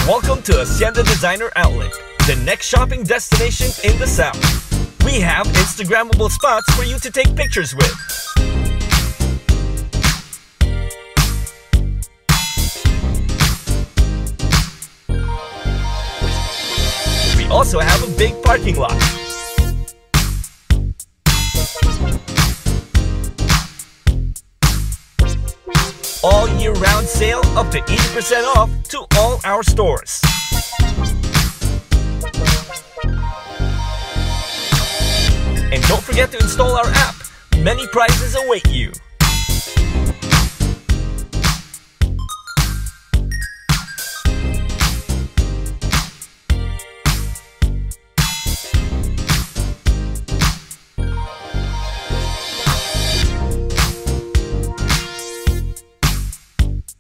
Welcome to Acienda Designer Outlet, the next shopping destination in the South. We have Instagrammable spots for you to take pictures with. We also have a big parking lot. All year-round sale up to 80% off to all our stores. And don't forget to install our app. Many prizes await you.